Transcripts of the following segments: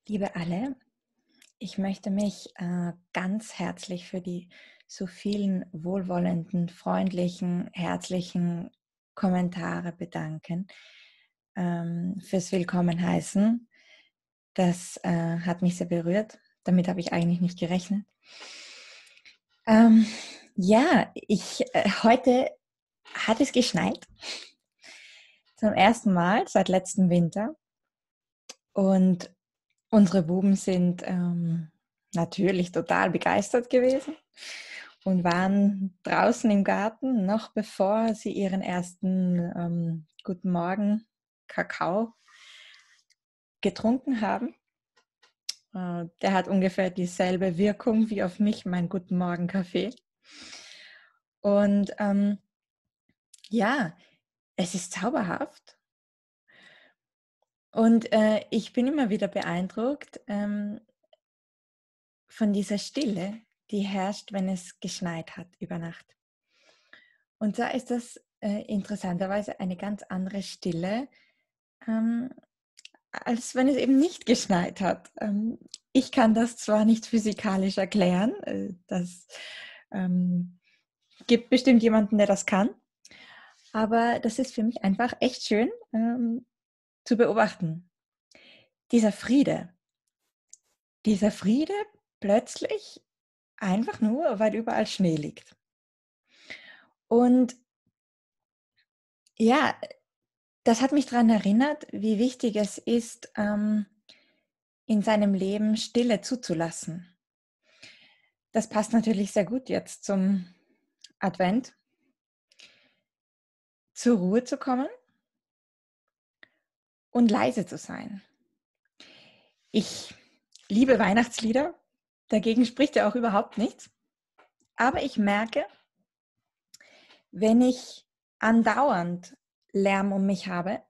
Liebe alle, ich möchte mich ganz herzlich für die so vielen wohlwollenden, freundlichen, herzlichen Kommentare bedanken, fürs Willkommen heißen. Das hat mich sehr berührt. Damit habe ich eigentlich nicht gerechnet. Ähm, heute hat es geschneit. Zum ersten Mal seit letztem Winter. Und unsere Buben sind natürlich total begeistert gewesen und waren draußen im Garten, noch bevor sie ihren ersten Guten Morgen Kakao getrunken haben. Der hat ungefähr dieselbe Wirkung wie auf mich, mein Guten Morgen Kaffee. Und ja, es ist zauberhaft. Und ich bin immer wieder beeindruckt von dieser Stille, die herrscht, wenn es geschneit hat über Nacht. Und da ist das interessanterweise eine ganz andere Stille, ähm, als wenn es eben nicht geschneit hat. Ich kann das zwar nicht physikalisch erklären, das gibt bestimmt jemanden, der das kann, aber das ist für mich einfach echt schön zu beobachten. Dieser Friede, dieser Friede plötzlich einfach nur, weil überall Schnee liegt. Und ja, das hat mich daran erinnert, wie wichtig es ist, in seinem Leben Stille zuzulassen. Das passt natürlich sehr gut jetzt zum Advent, zur Ruhe zu kommen und leise zu sein. Ich liebe Weihnachtslieder, dagegen spricht ja auch überhaupt nichts. Aber ich merke, wenn ich andauernd Lärm um mich habe,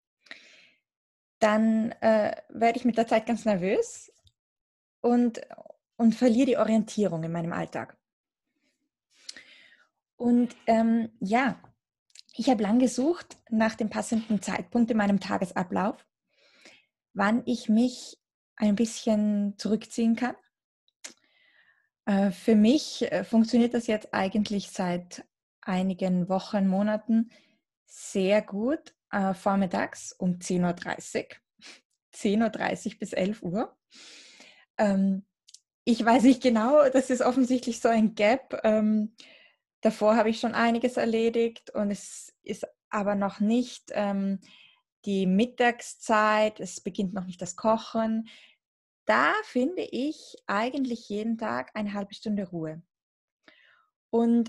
dann werde ich mit der Zeit ganz nervös und, und verliere die Orientierung in meinem Alltag. Und ja, ich habe lang gesucht nach dem passenden Zeitpunkt in meinem Tagesablauf, wann ich mich ein bisschen zurückziehen kann. Für mich funktioniert das jetzt eigentlich seit einigen Wochen, Monaten sehr gut, vormittags um 10:30 Uhr, 10:30 Uhr bis 11 Uhr. Ich weiß nicht genau, das ist offensichtlich so ein Gap. Davor habe ich schon einiges erledigt und es ist aber noch nicht die Mittagszeit, es beginnt noch nicht das Kochen. Da finde ich eigentlich jeden Tag eine halbe Stunde Ruhe. Und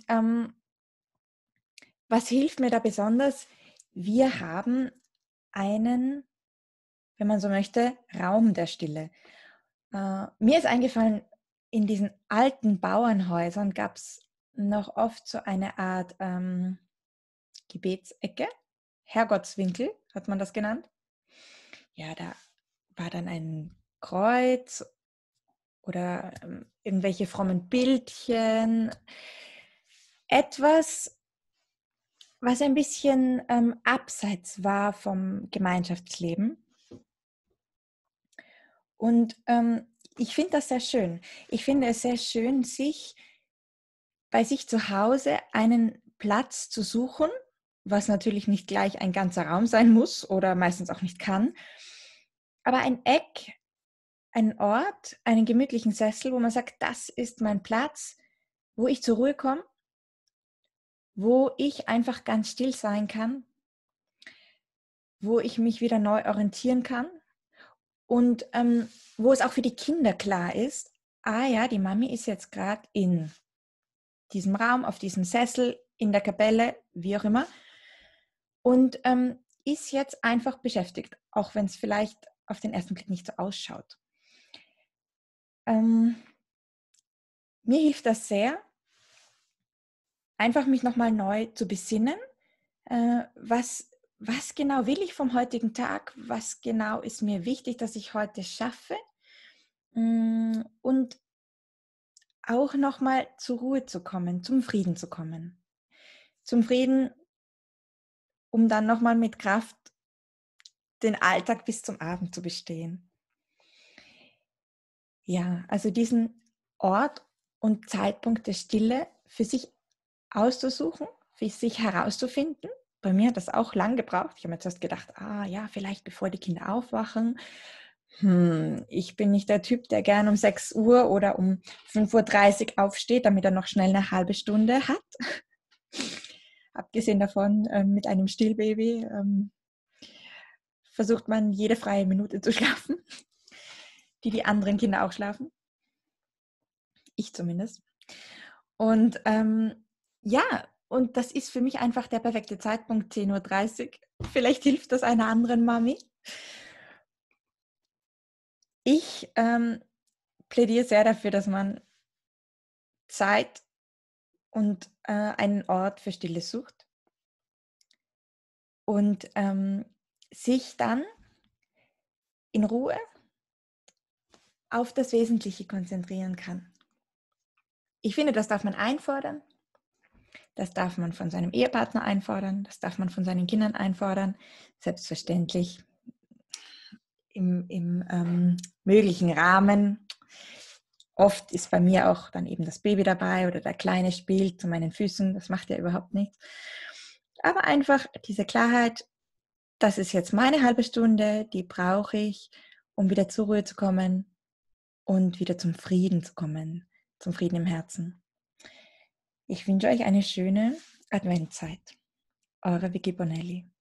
was hilft mir da besonders? Wir haben einen, wenn man so möchte, Raum der Stille. Mir ist eingefallen, in diesen alten Bauernhäusern gab es noch oft so eine Art Gebetsecke, Herrgottswinkel hat man das genannt. Ja, da war dann ein Kreuz oder irgendwelche frommen Bildchen. Etwas, was ein bisschen abseits war vom Gemeinschaftsleben. Und ich finde das sehr schön. Ich finde es sehr schön, sich bei sich zu Hause einen Platz zu suchen, was natürlich nicht gleich ein ganzer Raum sein muss oder meistens auch nicht kann, aber ein Eck, ein Ort, einen gemütlichen Sessel, wo man sagt, das ist mein Platz, wo ich zur Ruhe komme, wo ich einfach ganz still sein kann, wo ich mich wieder neu orientieren kann und wo es auch für die Kinder klar ist, ah ja, die Mami ist jetzt gerade in diesem Raum, auf diesem Sessel, in der Kapelle, wie auch immer, und ist jetzt einfach beschäftigt, auch wenn es vielleicht auf den ersten Blick nicht so ausschaut. Mir hilft das sehr, einfach mich nochmal neu zu besinnen, was genau will ich vom heutigen Tag, was genau ist mir wichtig, dass ich heute schaffe, und auch nochmal zur Ruhe zu kommen, zum Frieden zu kommen. Zum Frieden, um dann nochmal mit Kraft den Alltag bis zum Abend zu bestehen. Ja, also diesen Ort und Zeitpunkt der Stille für sich auszusuchen, für sich herauszufinden. Bei mir hat das auch lang gebraucht. Ich habe mir zuerst gedacht, ja, vielleicht bevor die Kinder aufwachen. Ich bin nicht der Typ, der gern um 6 Uhr oder um 5:30 Uhr aufsteht, damit er noch schnell eine halbe Stunde hat. Abgesehen davon, mit einem Stillbaby versucht man jede freie Minute zu schlafen, die anderen Kinder auch schlafen. Ich zumindest. Und ja, und das ist für mich einfach der perfekte Zeitpunkt, 10:30 Uhr. Vielleicht hilft das einer anderen Mami. Ich plädiere sehr dafür, dass man Zeit und einen Ort für Stille sucht und sich dann in Ruhe auf das Wesentliche konzentrieren kann. Ich finde, das darf man einfordern, das darf man von seinem Ehepartner einfordern, das darf man von seinen Kindern einfordern, selbstverständlich im möglichen Rahmen. Oft ist bei mir auch dann eben das Baby dabei oder der Kleine spielt zu meinen Füßen, das macht ja überhaupt nichts. Aber einfach diese Klarheit, das ist jetzt meine halbe Stunde, die brauche ich, um wieder zur Ruhe zu kommen und wieder zum Frieden zu kommen, zum Frieden im Herzen. Ich wünsche euch eine schöne Adventzeit. Eure Vicky Bonelli.